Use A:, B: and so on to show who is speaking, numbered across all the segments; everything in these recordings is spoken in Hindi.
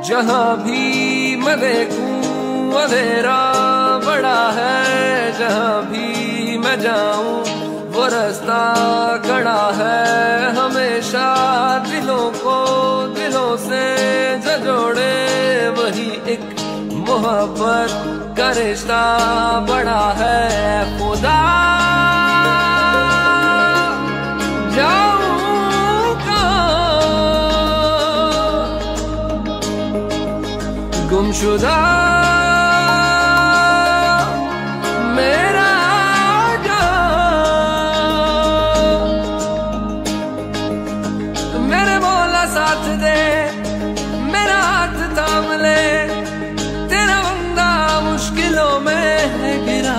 A: जहाँ भी मैं देखूं अंधेरा बड़ा है, जहाँ भी मैं जाऊं वो रास्ता खड़ा है। हमेशा दिलों को दिलों से जो जोड़े वही एक मोहब्बत का रिश्ता बड़ा है। खुदा जाऊं कहाँ गुमशुदा मेरा मेरे मौला साथ दे, मेरा हाथ थाम ले, तेरा बंदा मुश्किलों में है गिरा।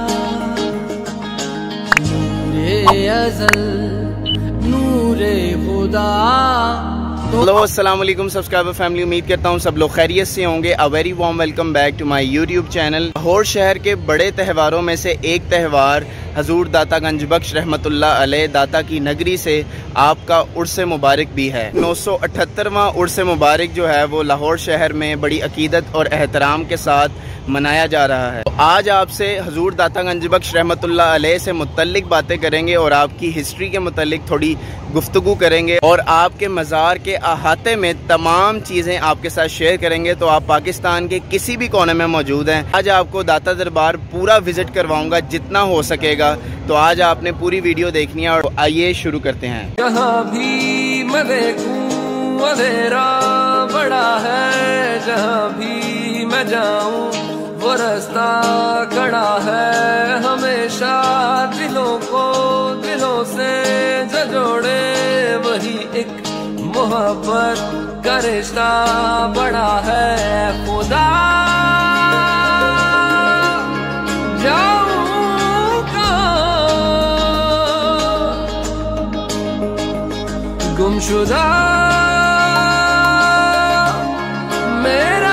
A: नूरे अज़ल नूरे खुदा।
B: हेलो अस्सलाम वालेकुम सब्सक्राइबर फैमिली, उम्मीद करता हूँ सब लोग खैरियत से होंगे। A very warm welcome back to my YouTube channel. Lahore शहर के बड़े त्योहारों में से एक त्यौहार हजूर दाता गंज बख्श रहमतुल्लाह अलैह दाता की नगरी से आपका उर्स मुबारक भी है। 978वां उर्स मुबारक जो है वो लाहौर शहर में बड़ी अकीदत और एहतराम के साथ मनाया जा रहा है। तो आज आपसे हजूर दाता गंज बख्श रहमतुल्लाह अलैह से मुतल्लिक बातें करेंगे और आपकी हिस्ट्री के मुतल्लिक थोड़ी गुफ्तगू करेंगे और आपके मज़ार के अहाते में तमाम चीज़ें आपके साथ शेयर करेंगे। तो आप पाकिस्तान के किसी भी कोने में मौजूद हैं, आज आपको दाता दरबार पूरा विज़िट करवाऊंगा जितना हो सकेगा। तो आज आपने पूरी वीडियो देखनी है और आइए शुरू करते हैं।
A: जहाँ भी मैं देखूं अंधेरा बड़ा है, जहाँ भी मैं जाऊं वो रास्ता खड़ा है। हमेशा दिलों को दिलों से जो जोड़े वही एक मोहब्बत का रिश्ता बड़ा है। खुदा जाऊं कहाँ गुमशुदा मेरा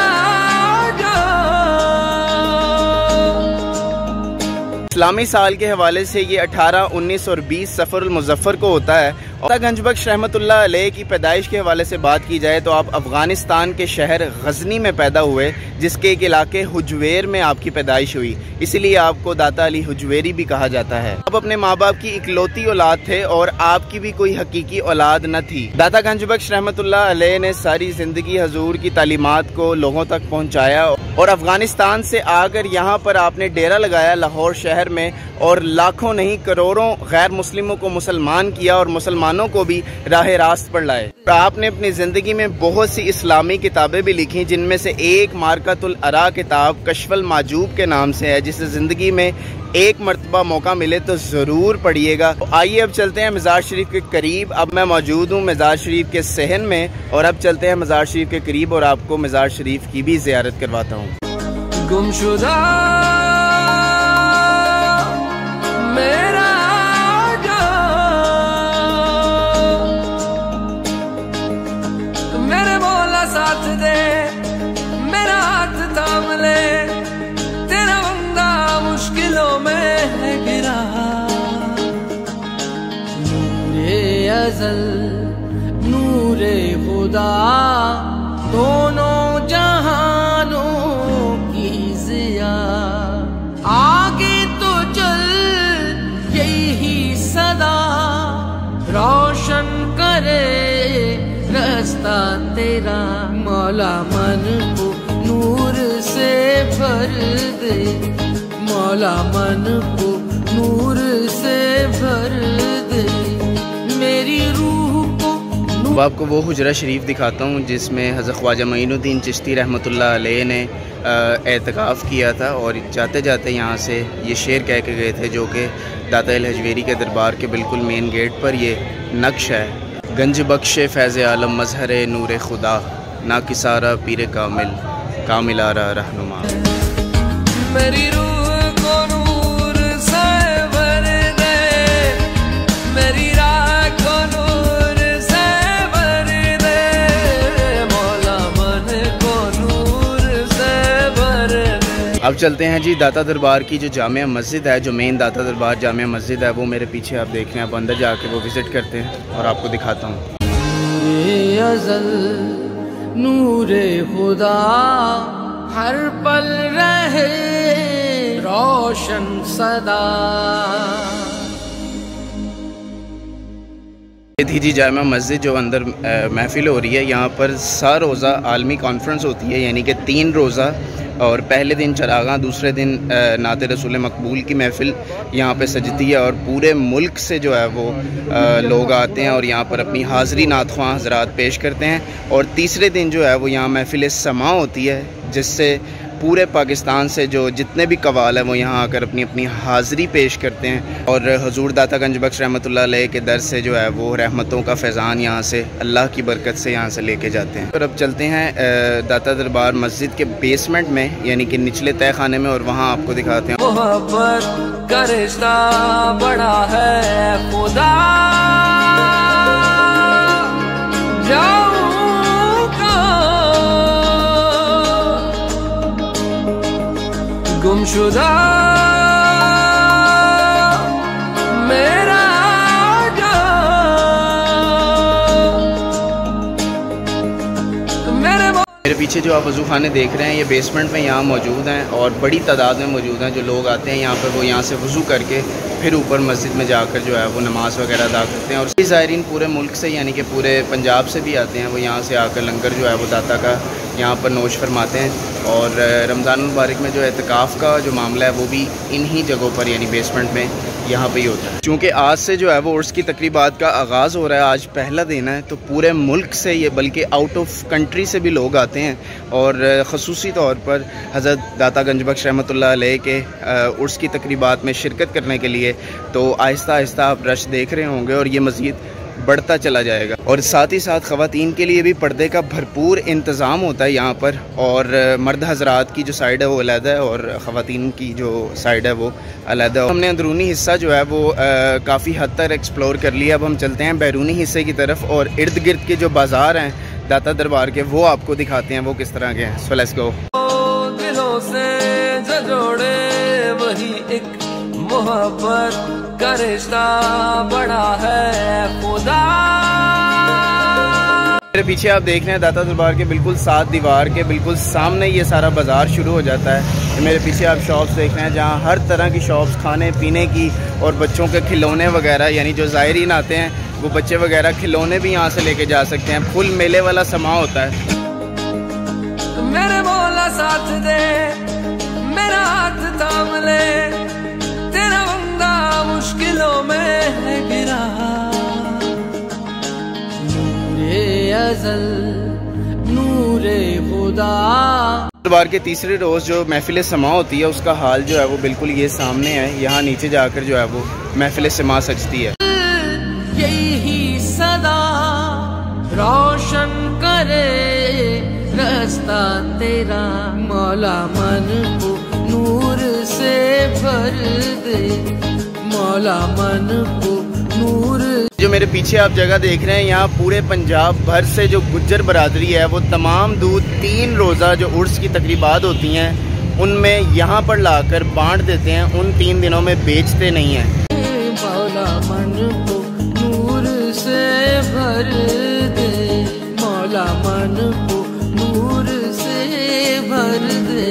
B: इस्लामी साल के हवाले से ये 18, 19 और 20 सफ़रुल मुज़फ़्फ़र को होता है। और गंज बख्श रहमतुल्लाह अलैह की पैदाइश के हवाले से बात की जाए तो आप अफ़गानिस्तान के शहर गज़नी में पैदा हुए, जिसके एक इलाके हुजवेर में आपकी पैदाइश हुई, इसीलिए आपको दाता अली हुजवेरी भी कहा जाता है। आप अपने माँ बाप की इकलौती औलाद थे और आपकी भी कोई हकीकी औलाद न थी। दाता गंज बख्श रहमतुल्लाह अलैह ने सारी ज़िंदगी हजूर की तालीमात को लोगों तक पहुँचाया और अफ़गानिस्तान से आकर यहाँ पर आपने डेरा लगाया लाहौर शहर में और लाखों नहीं करोड़ों गैर मुस्लिमों को मुसलमान किया और मुसलमानों को भी राह रास्त पर लाए। आपने अपनी ज़िंदगी में बहुत सी इस्लामी किताबें भी लिखी, जिनमें से एक मारकातुल अरा किताब कश्फुल माजूब के नाम से है, जिसे ज़िंदगी में एक मरतबा मौका मिले तो ज़रूर पढ़िएगा। तो आइए अब चलते हैं मज़ार शरीफ के करीब। अब मैं मौजूद हूँ मज़ार शरीफ के सहन में और अब चलते हैं मज़ार शरीफ के करीब और आपको मज़ार शरीफ की भी ज़ियारत करवाता हूँ।
A: गुमशुदा मेरा मेरे मौला साथ दे, मेरा हाथ थाम ले, तेरा बंदा मुश्किलों में है गिरा। नूरे अज़ल नूरे खुदा दोनों जहानों की ज़िया। आगे तो चल यही सदा रोशन करे रास्ता तेरा। मौला मन को नूर से भर दे, मौला मन को नूर से भर दे, मेरी रूह को।
B: अब आपको वो हुजरा शरीफ दिखाता हूँ जिसमें हज़रत ख्वाजा मोइनुद्दीन चिश्ती रहमतुल्लाह अलैह ने एतकाफ़ किया था और जाते जाते यहाँ से ये शेर कह के गए थे, जो कि दाता अल हजवेरी के दरबार के बिल्कुल मेन गेट पर ये नक्श है। गंज बख्श फैज़ आलम मज़हर नूर खुदा, ना किसारा पीर कामिल कामिलारा रहनुमा।
A: मेरी रूह को नूर से भर दे, मेरी राह को नूर से भर दे, मौला मन को नूर से भर दे।
B: अब चलते हैं जी दाता दरबार की जो जामिया मस्जिद है, जो मेन दाता दरबार जामिया मस्जिद है, वो मेरे पीछे आप देख रहे हैं। आप अंदर जाके वो विज़िट करते हैं और आपको दिखाता हूँ।
A: नूरे खुदा हर पल रहे रोशन सदा।
B: थी जामा मस्जिद जो अंदर महफिल हो रही है, यहाँ पर सा रोज़ा आलमी कॉन्फ्रेंस होती है, यानी कि 3 रोज़ा, और पहले दिन चरागां, दूसरे दिन नाते रसूल मकबूल की महफिल यहाँ पे सजती है और पूरे मुल्क से जो है वो लोग आते हैं और यहाँ पर अपनी हाज़री नातख्वां हज़रात पेश करते हैं। और तीसरे दिन जो है वो यहाँ महफिल समा होती है, जिससे पूरे पाकिस्तान से जो जितने भी कवाल हैं वो यहाँ आकर अपनी अपनी हाज़री पेश करते हैं और हुज़ूर दाता गंज बख्श रहमतुल्लाह अलैह के दर से जो है वो रहमतों का फैज़ान यहाँ से अल्लाह की बरकत से यहाँ से लेके जाते हैं। और अब चलते हैं दाता दरबार मस्जिद के बेसमेंट में, यानी कि निचले तय खाने में, और वहाँ आपको दिखाते हैं।
A: मोहब्बत का रिश्ता बड़ा है खुदा, गुमशुदा मेरा
B: मेरे पीछे जो आप वज़ू खाने देख रहे हैं ये बेसमेंट में यहाँ मौजूद हैं और बड़ी तादाद में मौजूद हैं। जो लोग आते हैं यहाँ पर वो यहाँ से वज़ू करके फिर ऊपर मस्जिद में जाकर जो है वो नमाज़ वगैरह अदा करते हैं। और उसके ज़ायरीन पूरे मुल्क से, यानी कि पूरे पंजाब से भी आते हैं, वो यहाँ से आकर लंगर जो है वो दाता का यहाँ पर नोश फरमाते हैं। और रमज़ान मुबारक में जो एतकाफ़ का जो मामला है वो भी इन्हीं जगहों पर, यानी बेसमेंट में यहाँ पे ही होता है। चूँकि आज से जो है वो उर्स की तकरीबात का आगाज़ हो रहा है, आज पहला दिन है, तो पूरे मुल्क से ये, बल्कि आउट ऑफ कंट्री से भी लोग आते हैं और ख़ुसूसी तौर पर हज़रत दाता गंज बख्श रहमतुल्लाह अलैह के उर्स की तकरीबात में शिरकत करने के लिए। तो आहिस्ता आहिस्ता आप रश देख रहे होंगे और ये मज़ीद बढ़ता चला जाएगा। और साथ ही साथ ख़वातीन के लिए भी पर्दे का भरपूर इंतज़ाम होता है यहाँ पर, और मर्द हज़रात की जो साइड है वो अलग है और ख़वातीन की जो साइड है वो अलग है। हमने अंदरूनी हिस्सा जो है वो काफ़ी हद तक एक्सप्लोर कर लिया। अब हम चलते हैं बैरूनी हिस्से की तरफ और इर्द गिर्द के जो बाज़ार हैं दाता दरबार के वो आपको दिखाते हैं वो किस तरह के हैं। So let's go.
A: दिलों से जो जोड़े वही एक मोहब्बत का रिश्ता बड़ा है खुदा।
B: मेरे पीछे आप देख रहे हैं दाता दरबार के बिल्कुल साथ दीवार के बिल्कुल सामने ये सारा बाज़ार शुरू हो जाता है। मेरे पीछे आप शॉप्स देख रहे हैं जहाँ हर तरह की शॉप्स खाने पीने की और बच्चों के खिलौने वगैरह, यानी जो ज़ायरीन आते हैं वो बच्चे वगैरह खिलौने भी यहाँ से लेके जा सकते हैं। फुल मेले वाला समा होता है।
A: मेरे मौला साथ दे, मेरा हाथ थाम ले, तेरा बंदा मुश्किलों में है गिरा। नूरे अज़ल नूरे खुदा।
B: दरबार के तीसरे रोज़ जो महफिल समा होती है उसका हाल जो है वो बिल्कुल ये सामने है। यहाँ नीचे जाकर जो है वो महफिल समा सजती है।
A: यही सदा रोशन करे रास्ता तेरा, मौला मन को नूर से भर दे, मौला मन को नूर।
B: जो मेरे पीछे आप जगह देख रहे हैं यहाँ पूरे पंजाब भर से जो गुज्जर बरादरी है वो तमाम दूध 3 रोज़ा जो उर्स की तकरीबात होती हैं उनमें यहाँ पर लाकर बांट देते हैं। उन 3 दिनों में बेचते नहीं हैं।
A: मौला मन को नूर से भर दे, मौला मन को नूर से भर दे।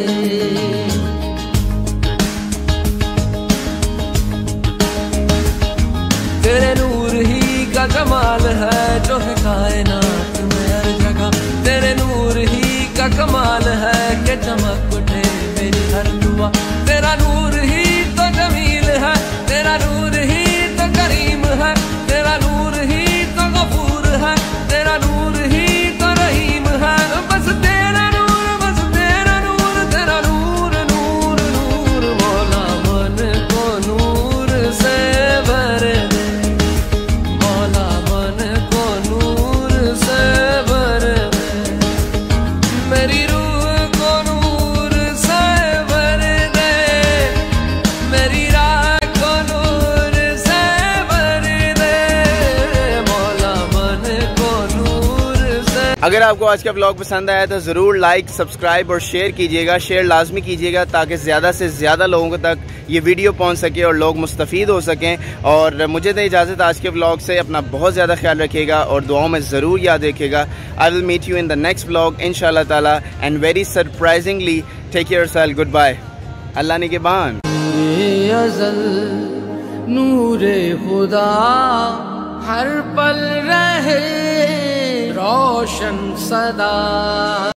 A: तेरे नूर ही का कमाल है जो है कायनात में हर जगह, तेरे नूर ही का कमाल है कि चमक उठे मेरी हर दुआ। तेरा नूर ही तो जमील है, तेरा नूर ही तो करीम है, तेरा नूर ही तो गफूर है, तेरा नूर ही तो रहीम है।
B: अगर आपको आज का व्लॉग पसंद आया तो ज़रूर लाइक, सब्सक्राइब और शेयर कीजिएगा। शेयर लाजमी कीजिएगा ताकि ज़्यादा से ज़्यादा लोगों तक ये वीडियो पहुंच सके और लोग मुस्तफ़ीद हो सकें। और मुझे दे इजाज़त आज के व्लॉग से। अपना बहुत ज़्यादा ख्याल रखिएगा और दुआओं में ज़रूर याद रखिएगा। I will meet you in the next vlog इंशाअल्लाह ताला and very surprisingly take care yourself. Good bye. Allah निगहबान।
A: नूरे खुदा हर पल रहे रोशन सदा।